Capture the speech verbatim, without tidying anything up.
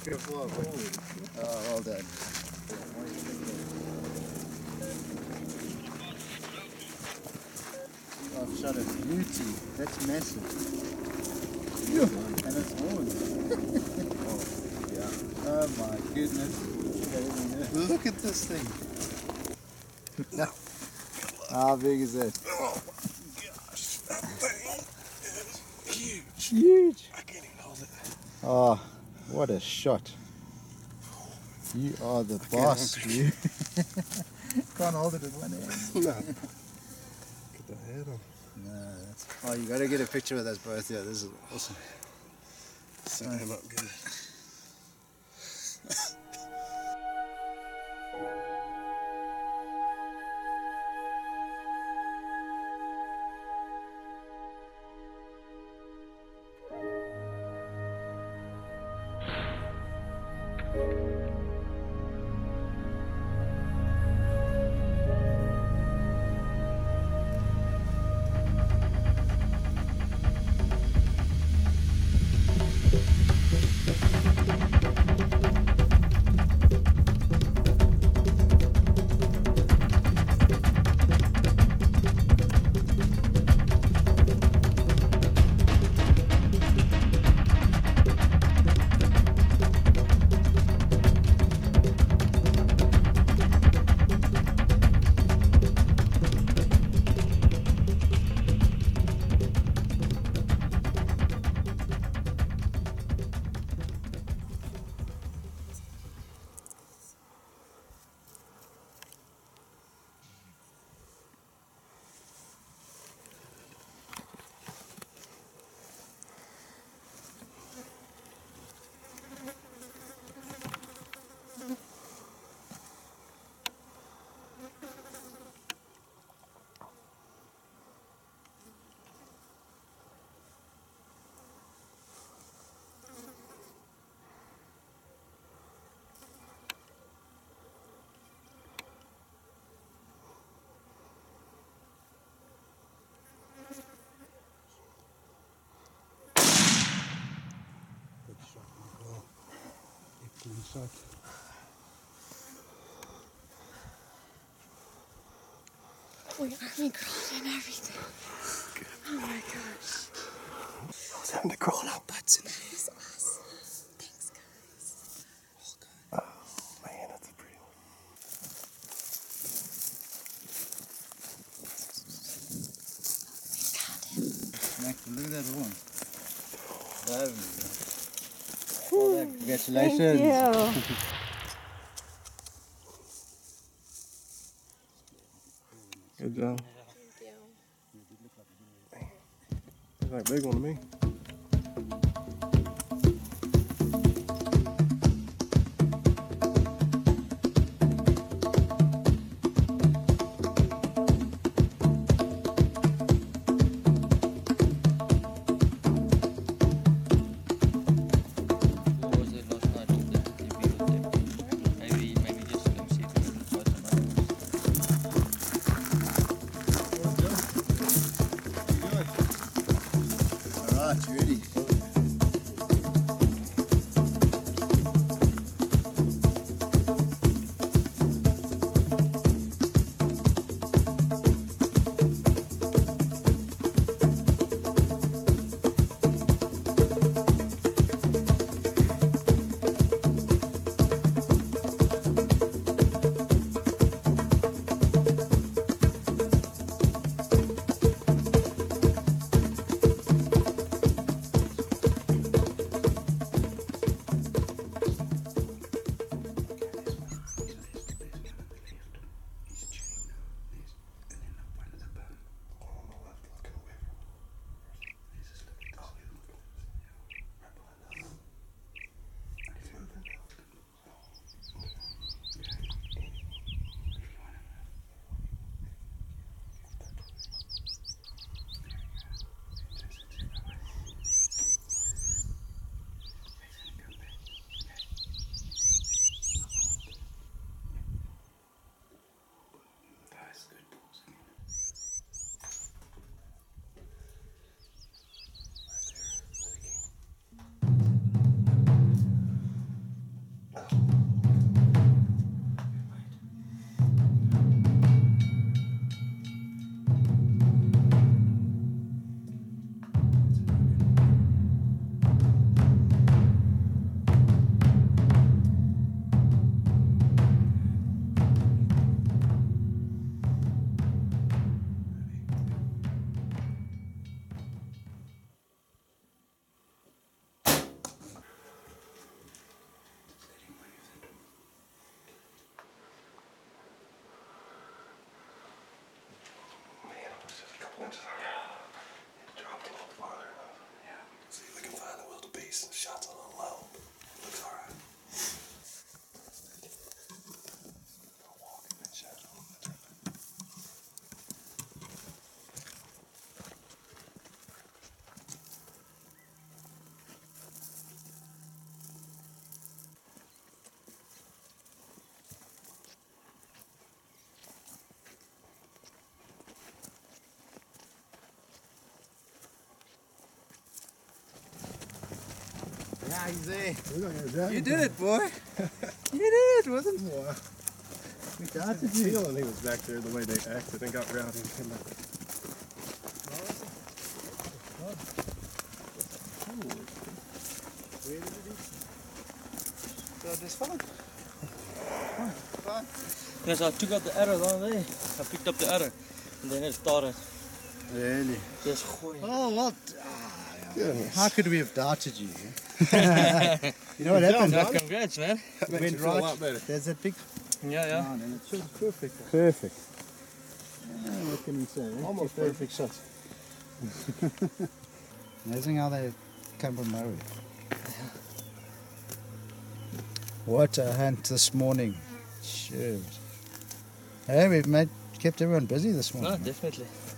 Oh, well done. I've shot a beauty. That's massive. Yeah. And it's horn. Oh, yeah. Oh my goodness. Look at this thing. No. How big is it? Oh my gosh. That thing is huge. Huge. I can't even hold it. Oh, what a shot. You are the I boss, can't you. Can't hold it in one hand. No. Get the head on. No, that's... Oh, you got to get a picture with us both. Yeah, this is awesome. Set him up good. Shot. We army crawled and everything. Oh my gosh. I was having to crawl out butts in it. That's awesome. Thanks, guys. Oh man, that's a pretty one. We got him. Mac, look at that horn. Lovely. Oh, congratulations. Thank you. Good job. Thank you. Looks like a big one to me. Alright, you ready? Ah, he's there. We're not gonna You did it, boy. You did it, wasn't it? Wow. We started The you. feeling he was back there the way they acted and got round and came back. Where did it eat? So this fine. Fine. Fine. Yes, I took out the arrow down there. I picked up the arrow and then it started. Really? Just gooi. Oh, what? Ah, Goodness. how could we have doubted you? You know what happened? No, congrats, man. That makes Went you feel a right. lot better. There's that big Yeah, yeah. line and it shows perfect. Perfect. Yeah, what can you say? Eh? Almost Two perfect shots. Amazing how they come from Murray. What a hunt this morning. Sure. Hey, we've made, kept everyone busy this No, morning. definitely.